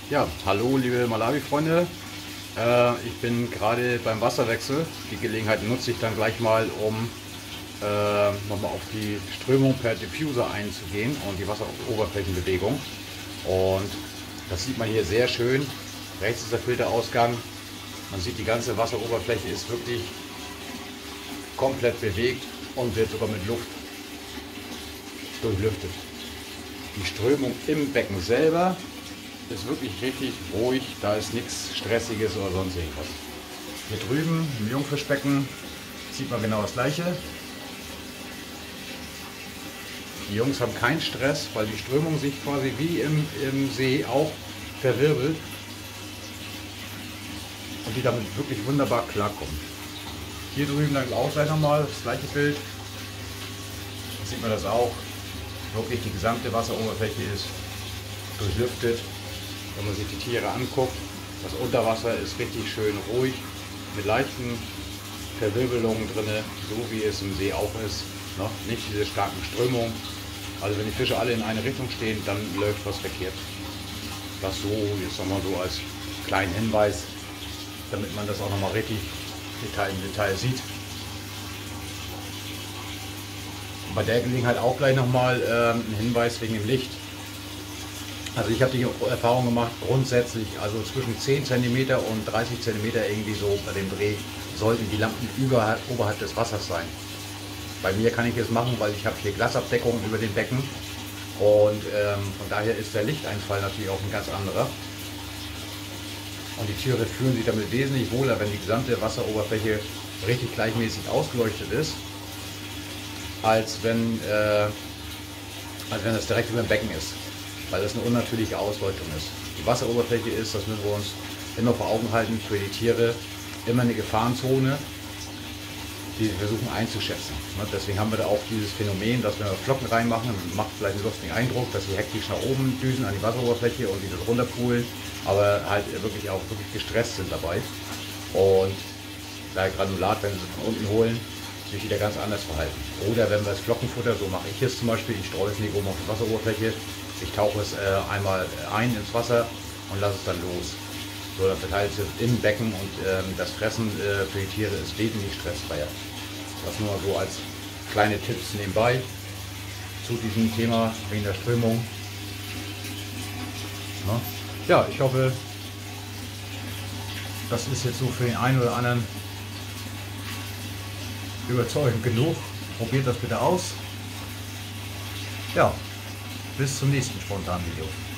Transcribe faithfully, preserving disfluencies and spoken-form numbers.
Ja, hallo liebe Malawi-Freunde. Äh, ich bin gerade beim Wasserwechsel. Die Gelegenheit nutze ich dann gleich mal, um äh, nochmal auf die Strömung per Diffuser einzugehen und die Wasseroberflächenbewegung. Und das sieht man hier sehr schön. Rechts ist der Filterausgang. Man sieht, die ganze Wasseroberfläche ist wirklich komplett bewegt und wird sogar mit Luft durchlüftet. Die Strömung im Becken selber ist wirklich richtig ruhig, da ist nichts Stressiges oder sonst irgendwas. Hier drüben im Jungfischbecken sieht man genau das gleiche. Die Jungs haben keinen Stress, weil die Strömung sich quasi wie im, im See auch verwirbelt und die damit wirklich wunderbar klarkommen. Hier drüben dann auch gleich nochmal das gleiche Bild. Da sieht man das auch. Wirklich die gesamte Wasseroberfläche ist durchlüftet. Wenn man sich die Tiere anguckt, das Unterwasser ist richtig schön ruhig, mit leichten Verwirbelungen drin, so wie es im See auch ist. Ne? Nicht diese starken Strömungen. Also wenn die Fische alle in eine Richtung stehen, dann läuft was verkehrt. Das so, jetzt nochmal so als kleinen Hinweis, damit man das auch nochmal richtig Detail im Detail sieht. Bei der Gelegenheit auch gleich nochmal äh, ein Hinweis wegen dem Licht. Also ich habe die Erfahrung gemacht, grundsätzlich, also zwischen zehn Zentimeter und dreißig Zentimeter irgendwie so bei dem Dreh, sollten die Lampen über, oberhalb des Wassers sein. Bei mir kann ich es machen, weil ich habe hier Glasabdeckung über dem Becken und ähm, von daher ist der Lichteinfall natürlich auch ein ganz anderer. Und die Tiere fühlen sich damit wesentlich wohler, wenn die gesamte Wasseroberfläche richtig gleichmäßig ausgeleuchtet ist, als wenn, äh, als wenn das direkt über dem Becken ist, weil das eine unnatürliche Ausleuchtung ist. Die Wasseroberfläche ist, das müssen wir uns immer vor Augen halten, für die Tiere immer eine Gefahrenzone, die wir versuchen einzuschätzen. Deswegen haben wir da auch dieses Phänomen, dass wir Flocken reinmachen, macht vielleicht einen lustigen Eindruck, dass sie hektisch nach oben düsen an die Wasseroberfläche und die das runterpulen, aber halt wirklich auch wirklich gestresst sind dabei. Und bei Granulat, wenn sie es von unten holen, sich wieder ganz anders verhalten. Oder wenn wir das Flockenfutter, so mache ich es zum Beispiel, ich streue es nicht oben auf die Wasseroberfläche, ich tauche es äh, einmal ein ins Wasser und lasse es dann los. So, dann verteilt es im Becken und ähm, das Fressen äh, für die Tiere ist wesentlich stressfreier. Das nur so als kleine Tipps nebenbei zu diesem Thema wegen der Strömung. Na? Ja, ich hoffe, das ist jetzt so für den einen oder anderen überzeugend genug. Probiert das bitte aus. Ja, bis zum nächsten spontanen Video.